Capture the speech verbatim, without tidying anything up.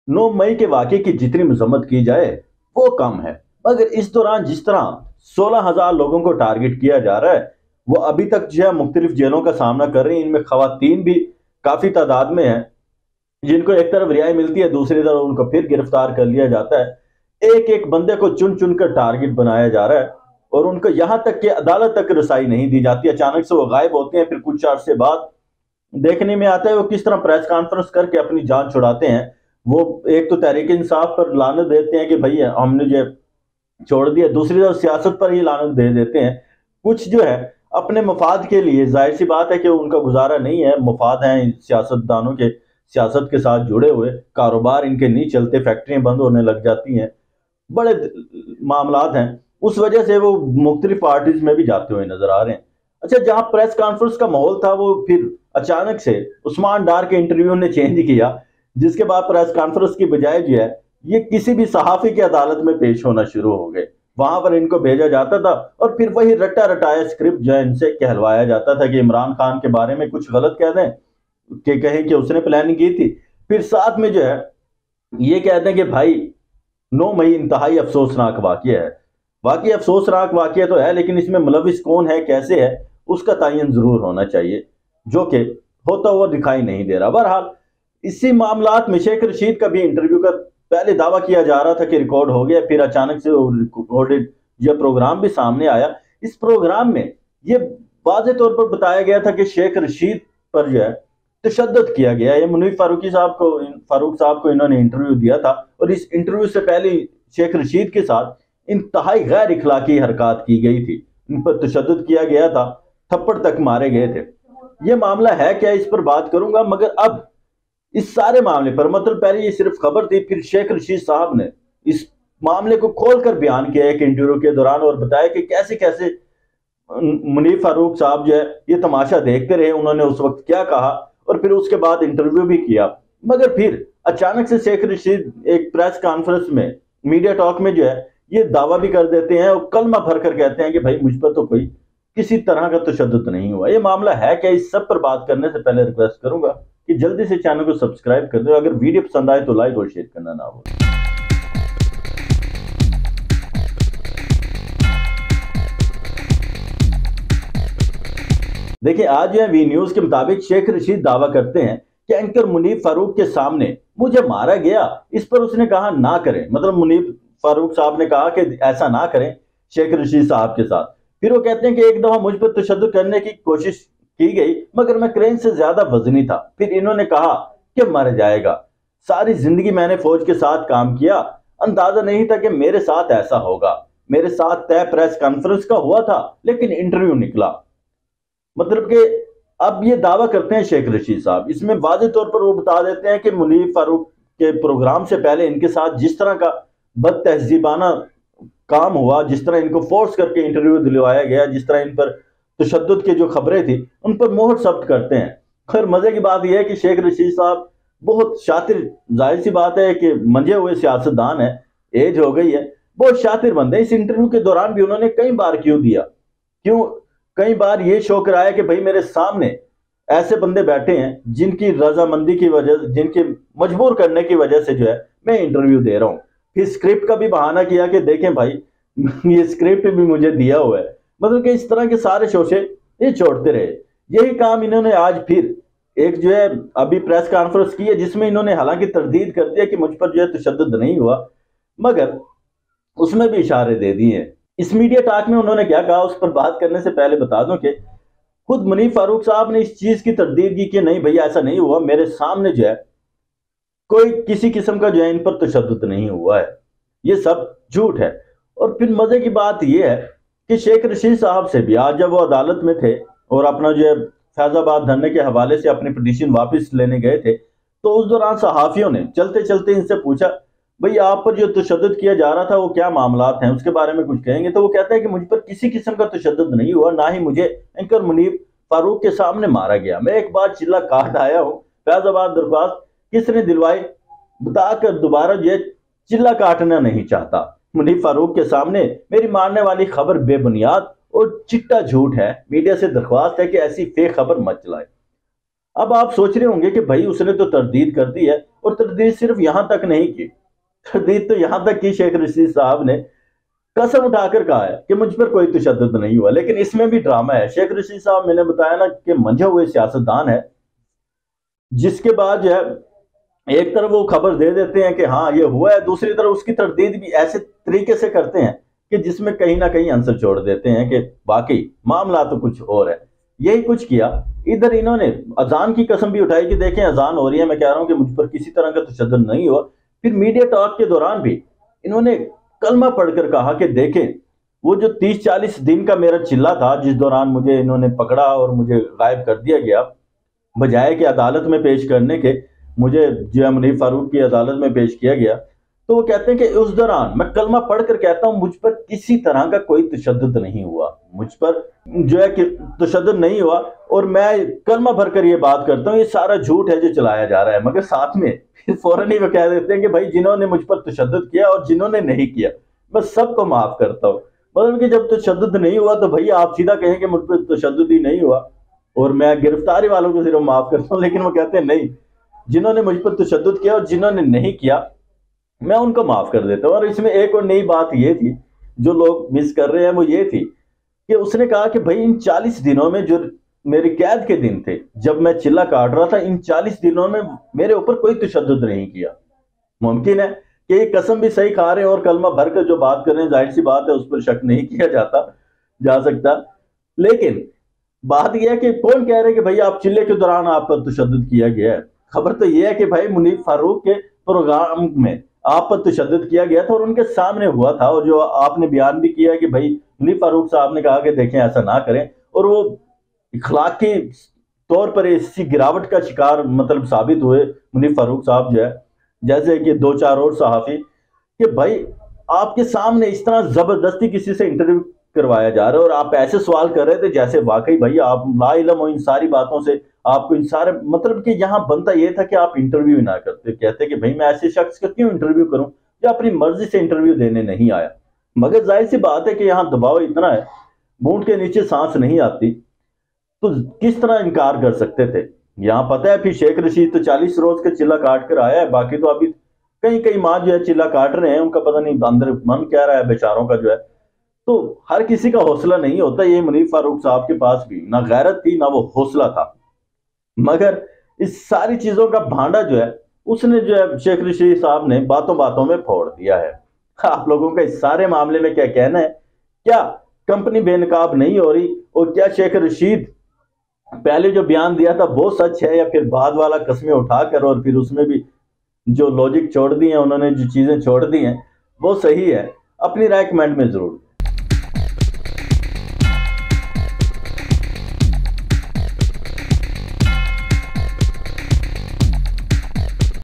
नौ मई के वाक़े की जितनी मजम्मत की जाए वो कम है, मगर इस दौरान जिस तरह सोलह हजार लोगों को टारगेट किया जा रहा है, वो अभी तक जो है मुख्तलिफ जेलों का सामना कर रही हैं। इनमें खवातीन भी काफ़ी तादाद में हैं, जिनको एक तरफ रिहाई मिलती है, दूसरी तरफ उनको फिर गिरफ्तार कर लिया जाता है। एक एक बंदे को चुन चुन कर टारगेट बनाया जा रहा है और उनको यहाँ तक कि अदालत तक रसाई नहीं दी जाती। अचानक से वो गायब होते हैं, फिर कुछ अरसे बाद देखने में आता है वो किस तरह प्रेस कॉन्फ्रेंस करके अपनी जान छुड़ाते हैं। वो एक तो तहरीक इंसाफ पर लानत देते हैं कि भाई हमने जो छोड़ दिया, दूसरी तरफ सियासत पर ही लानत दे देते हैं। कुछ जो है अपने मफाद के लिए, जाहिर सी बात है कि उनका गुजारा नहीं है, मफाद हैं सियासतदानों के, सियासत के साथ जुड़े हुए, कारोबार इनके नहीं चलते, फैक्ट्रियां बंद होने लग जाती हैं, बड़े मामलात हैं। उस वजह से वो मुख्तलिफ पार्टीज में भी जाते हुए नजर आ रहे हैं। अच्छा, जहां प्रेस कॉन्फ्रेंस का माहौल था वो फिर अचानक से उस्मान डार के इंटरव्यू ने चेंज किया, जिसके बाद प्रेस कॉन्फ्रेंस की बजाय जो है ये किसी भी सहाफी की अदालत में पेश होना शुरू हो गए। वहां पर इनको भेजा जाता था और फिर वही रटा रटाया स्क्रिप्ट जो है इनसे कहलवाया जाता था कि इमरान खान के बारे में कुछ गलत कह दें, कि कहें कि उसने प्लानिंग की थी, फिर साथ में जो है ये कह दें कि भाई नौ मई इंतहाई अफसोसनाक वाकया है। वाकई अफसोसनाक वाकया तो है, लेकिन इसमें मुलविस कौन है, कैसे है, उसका तयन जरूर होना चाहिए, जो कि होता हुआ दिखाई नहीं दे रहा। बहरहाल इसी मामलात में शेख रशीद का भी इंटरव्यू का पहले दावा किया जा रहा था कि रिकॉर्ड हो गया, फिर अचानक से रिकॉर्डेड यह प्रोग्राम भी सामने आया। इस प्रोग्राम में ये वाज़ेह तौर पर बताया गया था कि शेख रशीद पर जो है तशद्दुद किया गया। ये मुनीफ फारूकी साहब को फारूक साहब को इन्होंने इंटरव्यू दिया था और इस इंटरव्यू से पहले शेख रशीद के साथ इंतहाई गैर इखलाकी हरकत की गई थी, इन पर तशद्दुद किया गया था, थप्पड़ तक मारे गए थे। ये मामला है क्या, इस पर बात करूंगा, मगर अब इस सारे मामले पर, मतलब पहले ये सिर्फ खबर थी, फिर शेख रशीद साहब ने इस मामले को खोलकर बयान किया एक इंटरव्यू के दौरान और बताया कि कैसे कैसे मुनीफ फारूक साहब जो है ये तमाशा देखते रहे, उन्होंने उस वक्त क्या कहा, और फिर उसके बाद इंटरव्यू भी किया। मगर फिर अचानक से शेख रशीद एक प्रेस कॉन्फ्रेंस में, मीडिया टॉक में जो है ये दावा भी कर देते हैं और कलमा भर कर कहते हैं कि भाई मुझ पर तो कोई किसी तरह का तशद्दुद नहीं हुआ। ये मामला है क्या, इस सब पर बात करने से पहले रिक्वेस्ट करूंगा कि जल्दी से चैनल को सब्सक्राइब कर दो। अगर वीडियो पसंद आए तो लाइक और शेयर करना ना भूलें। देखिए, आज जो है वी न्यूज के मुताबिक शेख रशीद दावा करते हैं कि एंकर मुनीफ फारूक के सामने मुझे मारा गया। इस पर उसने कहा ना करें, मतलब मुनीफ फारूक साहब ने कहा कि ऐसा ना करें शेख रशीद साहब के साथ। फिर वो कहते हैं कि एक दफा मुझ पर तशद्दुद करने की कोशिश की गई, मगर मैं क्रेन से ज्यादा वजनी था। फिर इन्होंने कहा कि मर जाएगा। सारी जिंदगी मैंने फौज के साथ काम किया, अंदाजा नहीं था कि मेरे साथ ऐसा होगा। मेरे साथ तय प्रेस कॉन्फ्रेंस का हुआ था, लेकिन इंटरव्यू निकला। मतलब कि अब ये दावा करते हैं शेख रशीद साहब, इसमें वाज़ेह तौर पर वो बता देते हैं कि मुनीफ फारूक के प्रोग्राम से पहले इनके साथ जिस तरह का बद तहजीबाना काम हुआ, जिस तरह इनको फोर्स करके इंटरव्यू दिलवाया गया, जिस तरह इन पर तशद्दुद की जो खबरें थी उन पर मोहर जब्त करते हैं। खैर मजे की बात यह है कि शेख रशीद साहब बहुत शातिर, जाहिर सी बात है कि मंजे हुए सियासतदान है, एज हो गई है, बहुत शातिर बंदे। इस इंटरव्यू के दौरान भी उन्होंने कई बार क्यों दिया, क्यों कई बार ये शो कराया कि भाई मेरे सामने ऐसे बंदे बैठे हैं जिनकी रजामंदी की वजह, जिनके मजबूर करने की वजह से जो है मैं इंटरव्यू दे रहा हूँ। फिर स्क्रिप्ट का भी बहाना किया कि देखें भाई ये स्क्रिप्ट भी मुझे दिया हुआ है। मतलब कि इस तरह के सारे शोशे ये छोड़ते रहे। यही काम इन्होंने आज फिर एक जो है अभी प्रेस कॉन्फ्रेंस की है, जिसमें इन्होंने हालांकि तरदीद कर दिया कि मुझ पर जो है तशद्दुद नहीं हुआ, मगर उसमें भी इशारे दे दिए हैं। इस मीडिया टॉक में उन्होंने क्या कहा उस पर बात करने से पहले बता दूं कि खुद मुनीफ फारूक साहब ने इस चीज की तरदीद की कि नहीं भैया ऐसा नहीं हुआ, मेरे सामने जो है कोई किसी किस्म का जो है इन पर तशद्दुद नहीं हुआ है, ये सब झूठ है। और फिर मजे की बात यह है कि शेख रशीद साहब से भी आज जब वो अदालत में थे और अपना जो है फैजाबाद धरने के हवाले से अपनी पिटीशन वापस लेने गए थे, तो उस दौरान सहाफियों ने चलते चलते इनसे पूछा भाई आप पर जो तशद्दुद किया जा रहा था वो क्या मामलात हैं, उसके बारे में कुछ कहेंगे। तो वो कहते हैं कि मुझ पर किसी किस्म का तशद्दुद नहीं हुआ, ना ही मुझे एंकर मुनीफ फारूक के सामने मारा गया। मैं एक बार चिल्ला काट आया हूँ, फैजाबाद दरख्वास्त किसने दिलवाई बताकर दोबारा ये चिल्ला काटना नहीं चाहता। मुनीफ फारूक के सामने मेरी मारने वाली खबर बेबुनियाद और चिट्टा झूठ है। मीडिया से दरख्वास्त है कि ऐसी फेक खबर मत चलाए। اب آپ سوچ رہے ہوں گے کہ بھائی اس نے تو تردید کر دی ہے، اور تردید صرف یہاں تک نہیں کی، تردید تو یہاں تک کی شیخ رشید صاحب نے قسم اٹھا کر کہا ہے کہ مجھ پر کوئی تشدد نہیں ہوا۔ لیکن اس میں بھی ڈرامہ ہے۔ شیخ رشید صاحب میں نے بتایا نا کہ منجھے ہوئے سیاستدان ہے، جس کے بعد جو ہے ایک طرف وہ خبر دے دیتے ہیں کہ ہاں یہ ہوا ہے، دوسری طرف اس کی تردید بھی ایسے طریقے سے کرتے ہیں کہ جس میں کہیں نہ کہیں عنصر چھوڑ دیتے ہیں کہ واقعی معاملہ تو کچھ اور ہے۔ یہی کچھ کیا۔ ادھر انہوں نے اذان کی قسم بھی اٹھائی کہ دیکھیں اذان ہو رہی ہے، میں کہہ رہا ہوں کہ مجھ پر کسی طرح کا تشدد نہیں ہوا۔ پھر میڈیا ٹاک کے دوران بھی انہوں نے کلمہ پڑھ کر کہا کہ دیکھیں وہ جو تیس چالیس دن کا میرا چلہ تھا، جس دوران مجھے انہوں نے پکڑا اور مجھے غائب کر دیا گیا، بجائے کہ عدالت میں پیش کرنے کے مجھے جو ہے منیف فاروق کی عدالت میں پیش کیا گیا، تو وہ کہتے ہیں کہ اس دوران میں کلمہ پڑھ کر کہتا ہوں مجھ پر کسی طرح کا کوئی تشدد نہیں ہوا، مجھ پر جو ہے کہ تشدد نہیں ہوا، اور میں کلمہ بھر کر یہ بات کرتا ہوں یہ سارا جھوٹ ہے جو چلایا جا رہا ہے۔ مگر ساتھ میں پھر فوراً ہی وہ کہہ دیتے ہیں کہ بھائی جنہوں نے مجھ پر تشدد کیا اور جنہوں نے نہیں کیا میں سب کو معاف کرتا ہوں۔ مطلب کہ جب تشدد نہیں ہوا تو بھائی آپ سیدھا کہیں کہ مجھ پر تشدد ہی نہیں ہوا اور میں گرفتاری والوں کو صرف معاف کرتا ہوں، لیکن وہ کہتے ہیں نہیں، جنہوں نے مجھ پر تشدد کیا اور جنہوں نے نہیں کیا میں ان کو معاف کر دیتا ہوں۔ اور اس میں ایک اور نئی بات یہ تھی جو لوگ مس کر رہے ہیں، وہ یہ تھی کہ اس نے کہا کہ بھائی ان چالیس دنوں میں جو میری قید کے دن تھے جب میں چلہ کاٹ رہا تھا، ان چالیس دنوں میں میرے اوپر کوئی تشدد نہیں کیا۔ ممکن ہے کہ یہ قسم بھی صحیح کھا رہے ہیں اور کلمہ بھر کر جو بات کر رہے ہیں، ظاہر سی بات ہے اس پر شک نہیں کیا جاتا جا سکتا، لیکن بات یہ ہے کہ کون کہہ رہے کہ بھائی آپ چلے کے دوران آپ پر تشدد کیا گیا ہے؟ خبر تو یہ ہے کہ بھائی منیف فاروق کے پروگرام میں آپ پر تشدد کیا گیا تھا اور ان کے سامنے ہوا تھا، اور جو آپ نے بیان بھی کیا ہے کہ بھائی منیف فاروق صاحب نے کہا کہ دیکھیں ایسا نہ کریں، اور وہ اخلاقی طور پر اسی گراوٹ کا شکار مطلب ثابت ہوئے منیف فاروق صاحب جو ہے، جیسے کہ دو چار اور صحافی، کہ بھائی آپ کے سامنے اس طرح زبردستی کسی سے انٹرویو کروایا جا رہا ہے اور آپ ایسے سوال کر رہے تھے جیسے واقعی بھائی آپ لا علم ہو ان ساری باتوں سے، آپ کو ان سارے مطلب کہ یہاں بنتا یہ تھا کہ آپ انٹرویو ہی نہ کرتے، کہتے کہ بھائی میں ایسے شخص کا کیوں انٹرویو کروں جو اپنی مرضی سے انٹرویو دینے نہیں آیا۔ مگر ظاہر سی بات ہے کہ یہاں دباؤ اتنا ہے، بونٹ کے نیچے سانس نہیں آتی، تو کس طرح انکار کر سکتے تھے؟ یہاں پتہ ہے پھر شیخ رشید تو چالیس روز کے چلہ کاٹ کر آیا ہے، باقی تو ابھی کئی کئی ماہ جو ہے چلہ کاٹ رہے ہیں، ان کا پتہ نہیں اندر من کہہ رہا ہے بیچاروں کا جو ہے۔ تو ہر کسی کا حوصلہ نہیں ہوتا، یہ منیف فاروق صاحب کے پاس بھی نہ غیرت تھی نہ وہ حوصلہ تھا، مگر اس ساری چیزوں کا بھانڈا جو ہے اس نے جو ہے شیخ رشید صاحب نے باتوں باتوں میں پھوڑ دیا ہے۔ آپ لوگوں کا اس سارے معاملے میں کیا کہنا ہے؟ کیا کمپنی بے نقاب نہیں ہو رہی، اور کیا شیخ رشید پہلے جو بیان دیا تھا وہ سچ ہے، یا پھر بعد والا قسمیں اٹھا کر اور پھر اس میں بھی جو لوجک چھوڑ دی ہیں انہوں نے، جو چیزیں چھوڑ دی ہیں وہ صحیح ہے؟ اپنی رائے کمنٹ میں ضرور